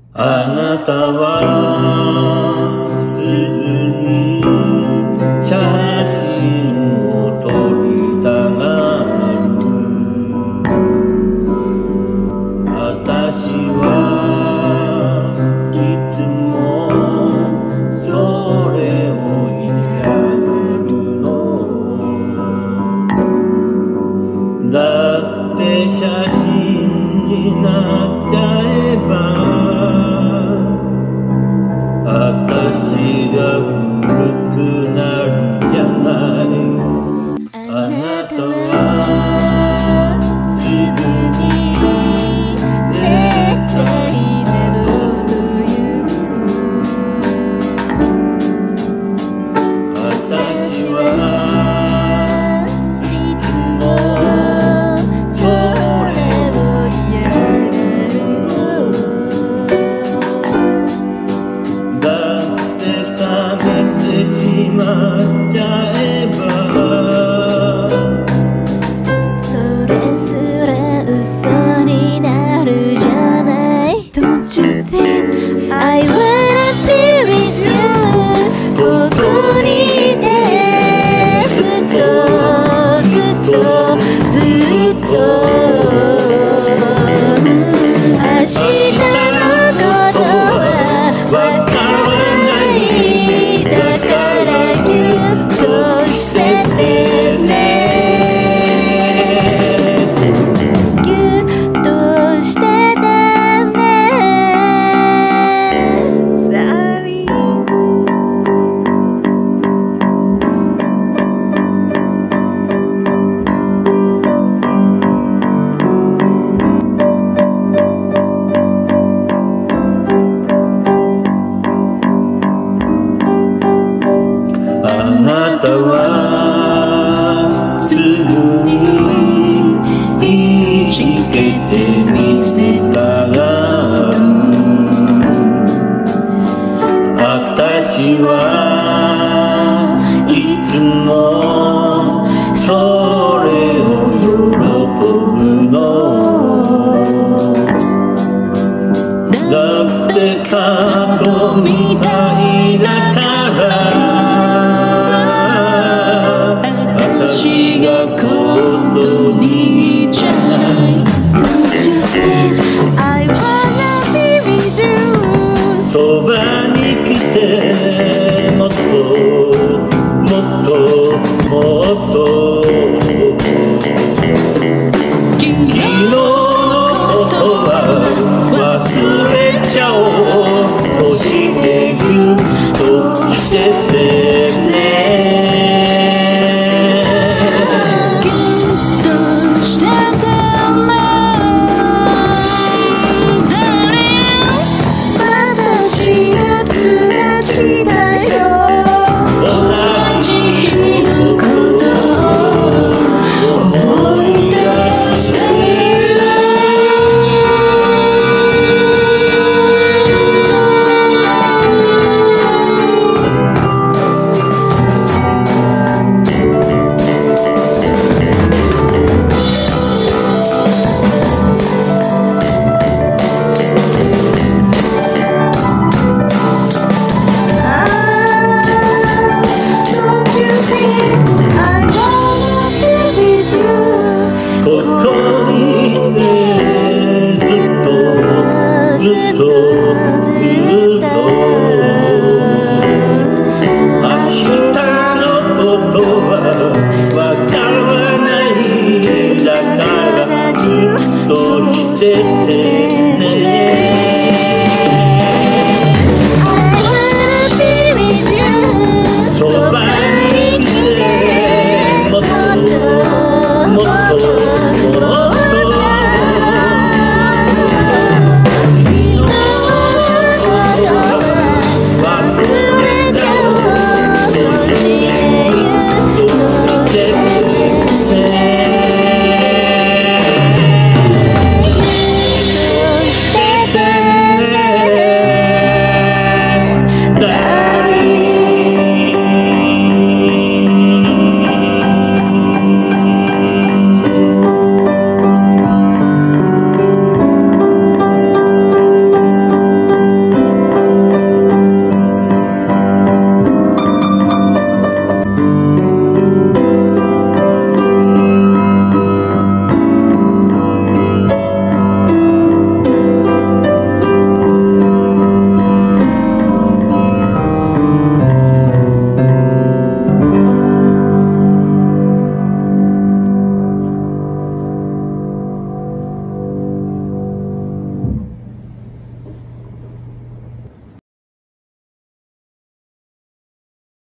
あなたはすぐに写真を撮りたがる。私はいつもそれを嫌がるの。だって写真になっちゃえば私が古くなるじゃない。あなたはすぐに絶対などと言う。私はいつもそれを嫌がるの。だって冷めてしまっちゃえばそれすら嘘になるじゃない。 Don't you think I wanna be with you。 ここにいてずっとずっとずっと明日のことはわからない。だからぎゅっとしててね。ぎゅっとしててね。ダーリン。あなたはすぐに見つけてみせたがる。私はいつもそれを喜ぶの。だってカートみたいだから私がことにじゃない。 Don't you think I wanna be with you。 そばに来てもっともっともっと君のことは忘れちゃおう。そしてぎゅっとしててね。わからない。だからずっとしてて